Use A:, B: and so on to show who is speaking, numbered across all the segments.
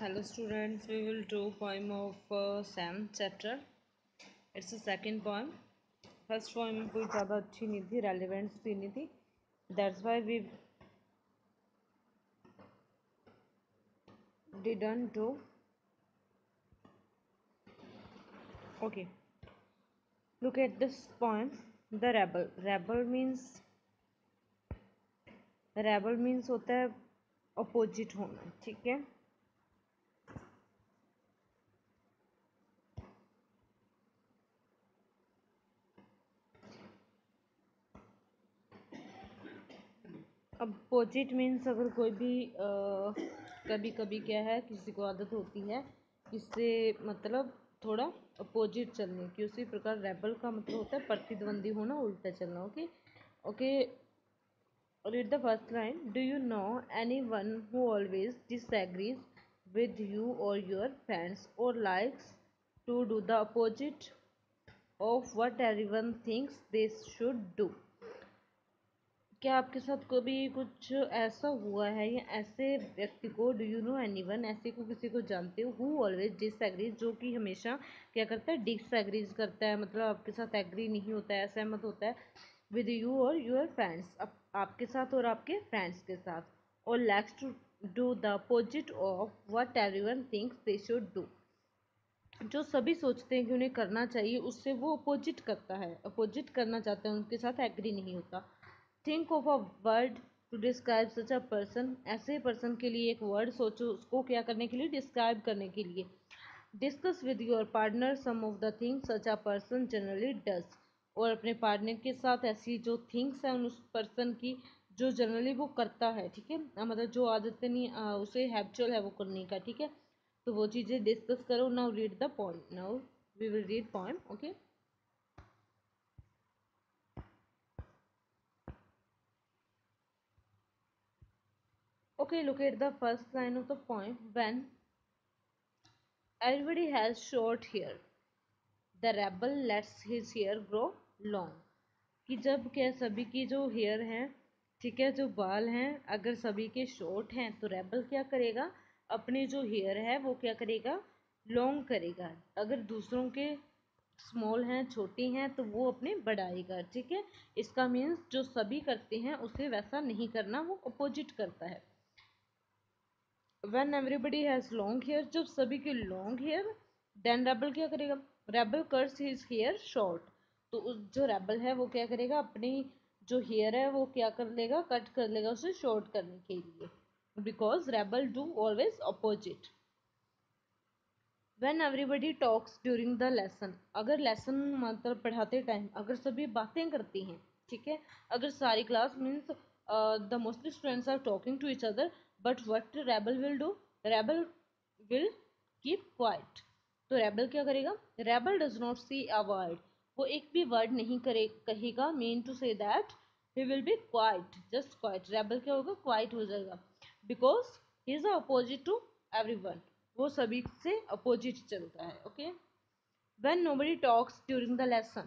A: Hello students, we will do poem of Sam chapter. It's the second poem. First poem कोई ज़्यादा अच्छी नहीं थी, relevance भी नहीं थी. That's why we didn't do. Okay. Look at this poem. The rebel. Rebel means होता है opposite होना, ठीक है. अपोजिट मीन्स अगर कोई भी कभी कभी क्या है, किसी को आदत होती है इससे मतलब थोड़ा अपोजिट चलने की, उसी प्रकार रेबल का मतलब होता है प्रतिद्वंदी होना, उल्टा चलना. Okay okay. Read the first line. Do you know anyone who always disagrees with you or your friends or likes to do the opposite of what everyone thinks they should do. क्या आपके साथ कभी कुछ ऐसा हुआ है या ऐसे व्यक्ति को, डू यू नो एनीवन, ऐसे को किसी को जानते हो, हु ऑलवेज डिसएग्रीज, जो कि हमेशा क्या करता है, डिसएग्रीज करता है, मतलब आपके साथ एग्री नहीं होता है, असहमत होता है, विद यू और योर फ्रेंड्स, आपके साथ और आपके फ्रेंड्स के साथ, और likes to do the opposite of what everyone thinks they should do, जो सभी सोचते हैं कि उन्हें करना चाहिए उससे वो अपोजिट करता है, अपोजिट करना चाहते हैं, उनके साथ एग्री नहीं होता. Think of a word to describe such a person. ऐसे पर्सन के लिए एक वर्ड सोचो, उसको क्या करने के लिए, डिस्क्राइब करने के लिए. Discuss with your partner some of the things such a person generally does. और अपने पार्टनर के साथ ऐसी जो थिंग्स हैं उस पर्सन की जो जनरली वो करता है, ठीक है, मतलब जो आदतें नहीं उसे हैबिचुअल है वो करने का, ठीक है, तो वो चीज़ें डिस्कस करो. Now read the poem. Now we will read poem. Okay. Okay, look at the first line of the poem. When everybody has short hair, the rebel lets his hair grow long. कि जब क्या सभी की जो hair हैं, ठीक है, जो बाल हैं, अगर सभी के शॉर्ट हैं तो रेबल क्या करेगा, अपने जो हेयर है वो क्या करेगा, लॉन्ग करेगा. अगर दूसरों के स्मॉल हैं, छोटी हैं, तो वो अपने बढ़ाएगा, ठीक है. इसका मीन्स जो सभी करते हैं उसे वैसा नहीं करना, वो अपोजिट करता है. When everybody has long hair, जब सभी के long hair, then rebel क्या करेगा, rebel cuts his hair short. तो जो rebel है वो क्या करेगा, अपनी जो hair है वो क्या कर लेगा, कट कर लेगा उसे short करने के लिए, because rebel do always opposite. When everybody talks during the lesson, अगर lesson मतलब पढ़ाते टाइम अगर सभी बातें करती हैं, ठीक है, अगर सारी class means the mostly students are talking to each other, but what rebel will do, rebel will keep quiet. तो rebel क्या करेगा, rebel does not say a word, वो एक भी वर्ड नहीं करे कहेगा, mean to say that he will be quiet, just quiet. rebel क्या होगा, quiet हो जाएगा, because he is the opposite to everyone, वो सभी से अपोजिट चलता है. Okay. when nobody talks during the lesson,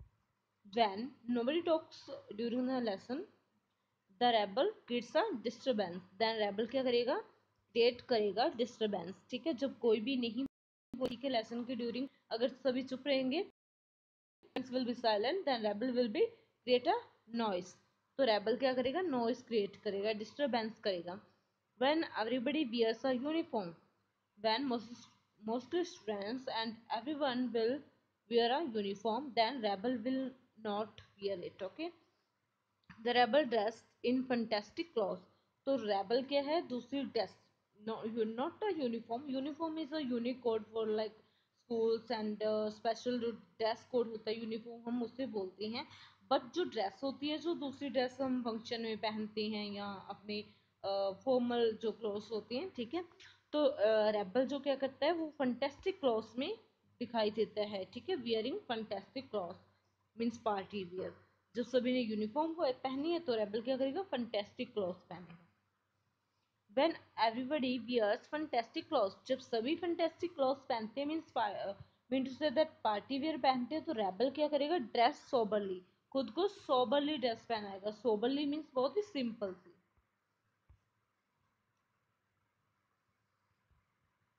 A: when nobody talks during the lesson, the rebel creates a disturbance. then rebel क्या करेगा, क्रिएट करेगा डिस्टर्बेंस, ठीक है, जब कोई भी नहीं बोली के लेसन के ड्यूरिंग अगर सभी चुप रहेंगे, will be silent, then rebel will be create a noise. तो rebel क्या करेगा, नॉइस क्रिएट करेगा, डिस्टर्बेंस करेगा. when everybody wears a uniform, when most students and everyone will wear a uniform, then rebel will not wear it. Okay. the rebel dressed in fantastic clothes. तो rebel क्या है, दूसरी dress, no, not a uniform. uniform is a unique code for like schools and special dress code होता है, uniform हम उसे बोलते हैं. बट जो ड्रेस होती है, जो दूसरी ड्रेस हम फंक्शन में पहनते हैं या अपने फॉर्मल जो क्लोथ्स होती हैं, ठीक है, तो रेबल जो क्या करता है, वो फंटेस्टिक क्लॉथ्स में दिखाई देता है, ठीक है, wearing fantastic clothes means party wear. जब सभी ने यूनिफॉर्म को पहनी है तो रेबल क्या करेगा, फंटेस्टिक क्लॉथ्स पहनेगा. when everybody wears fantastic clothes, जब सभी फंटेस्टिक क्लॉथ्स पहनते हैं mean to say that party wear पहनते हैं, तो रेबल क्या करेगा, ड्रेस सोबरली, खुद को सोबरली ड्रेस पहनाएगा. सोबरली मीन्स बहुत ही सिंपल सी.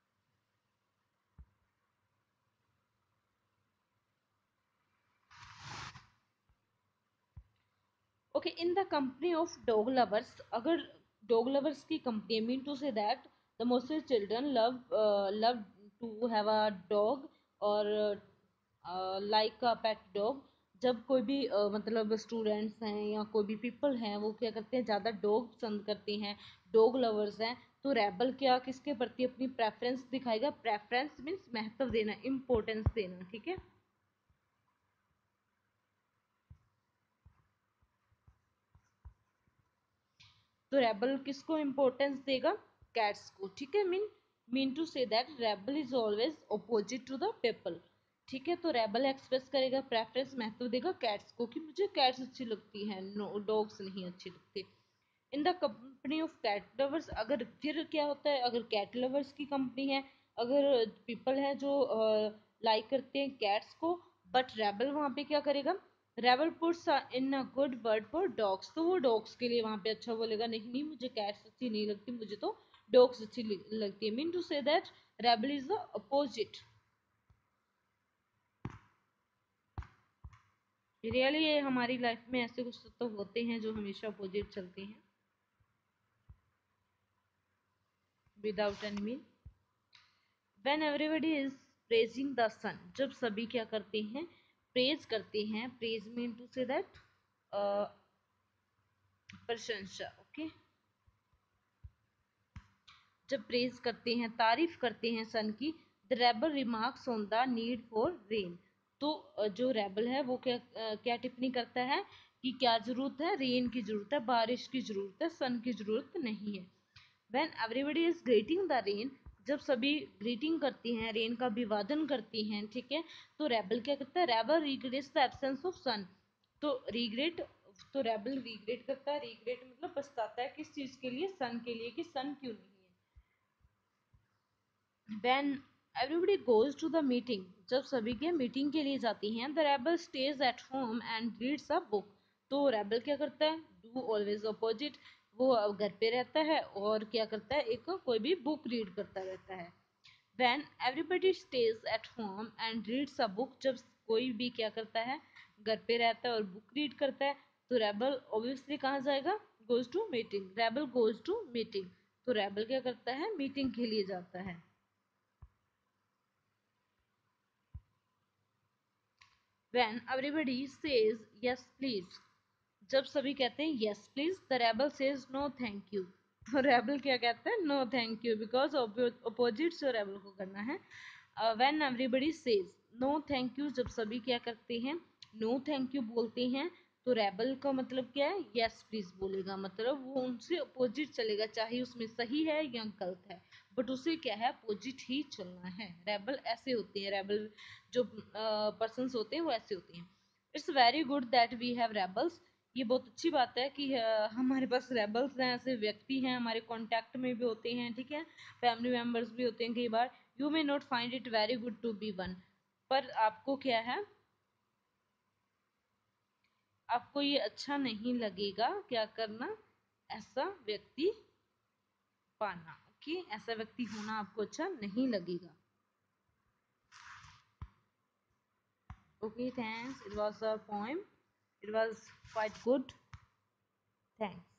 A: Okay, in the company of dog lovers, अगर डॉग लवर्स की company, mean to say that the mostly children love to have a dog और लाइक अ पेट डॉग। जब कोई भी मतलब स्टूडेंट्स हैं या कोई भी पीपल हैं वो क्या करते हैं, ज़्यादा डॉग पसंद करते हैं, डॉग लवर्स हैं, तो रेबल क्या किसके प्रति अपनी प्रेफरेंस दिखाएगा? प्रेफरेंस मीन्स महत्व देना, इम्पोर्टेंस देना, ठीक है। तो रेबल किसको इम्पोर्टेंस देगा? कैट्स को, ठीक है। Mean to say that rebel is always opposite to the people, ठीक है। तो रेबल एक्सप्रेस करेगा प्रेफरेंस, महत्व देगा कैट्स को कि मुझे कैट्स अच्छी लगती है, नो डॉग्स नहीं अच्छी लगती। In the company of cat lovers, अगर फिर क्या होता है, अगर कैट लवर्स की कंपनी है, अगर पीपल है जो लाइक करते हैं कैट्स को, बट रेबल वहाँ पे क्या करेगा? Rebel puts in a good word for dogs, तो वो डॉग्स के लिए वहाँ पे अच्छा बोलेगा, नहीं नहीं मुझे कैट्स अच्छी नहीं लगती, मुझे तो डॉग्स अच्छी लगती है। Mean to say that rebel is the opposite. Really ये हमारी लाइफ में ऐसे कुछ तो होते हैं जो हमेशा अपोजिट चलते हैं, without any mean. When everybody is praising the sun, जब सभी क्या करते हैं? प्रेज करते हैं। Praise mean to say that प्रशंसा, ओके। जब प्रेज करते हैं, तारीफ करते हैं सन की, the rebel remarks on the need for rain, तो जो रेबल है वो क्या टिप्पणी करता है कि क्या जरूरत है? रेन की जरूरत है, बारिश की जरूरत है, सन की जरूरत नहीं है। When everybody is greeting the rain, जब सभी ग्रीटिंग करती हैं, रेन का अभिवादन करती हैं, ठीक है, तो रेबल क्या करता है? Rebel regrets the absence of sun, तो रिग्रेट, तो रेबल रिग्रेट करता है, रिग्रेट मतलब पछताता है किस चीज के लिए? सन के लिए, कि सन क्यों नहीं है। When everybody goes to the meeting, जब सभी के मीटिंग के लिए जाती हैं, the rebel stays at home and reads a book, तो रेबल क्या करता है? डू ऑलवेज अपोजिट, वो घर पे रहता है और क्या करता है? एक कोई भी बुक रीड करता रहता है। When everybody stays at home and reads a book, जब कोई भी क्या करता है? घर पे रहता है और बुक रीड करता है, तो रेबल ऑब्वियसली कहाँ जाएगा? Goes to meeting, rebel goes to meeting, तो रेबल क्या करता है? मीटिंग के लिए जाता है। When everybody says yes please, जब सभी कहते हैं yes please, the rebel says no thank you, तो रेबल क्या कहता है? no thank you, because opposite से रेबल को करना है। when everybody says no thank you, जब सभी क्या करते हैं? no thank you बोलते हैं, तो रेबल का मतलब क्या है? yes please बोलेगा, मतलब वो उनसे अपोजिट चलेगा, चाहे उसमें सही है या गलत है, बट उसे क्या है? अपोजिट ही चलना है। रेबल ऐसे होते हैं, रेबल जो पर्सन्स होते हैं वो ऐसे होते हैं। It's very good that we have rebels, ये बहुत अच्छी बात है कि हमारे पास रेबल्स हैं, ऐसे व्यक्ति हैं, हमारे कांटेक्ट में भी होते हैं, ठीक है, फैमिली मेम्बर्स भी होते हैं कई बार। You may not find it very good to be one, पर आपको क्या है? आपको ये अच्छा नहीं लगेगा क्या करना? ऐसा व्यक्ति पाना, ओके, ऐसा व्यक्ति होना आपको अच्छा नहीं लगेगा। Okay, thanks. It was a poem. It was quite good. Thanks.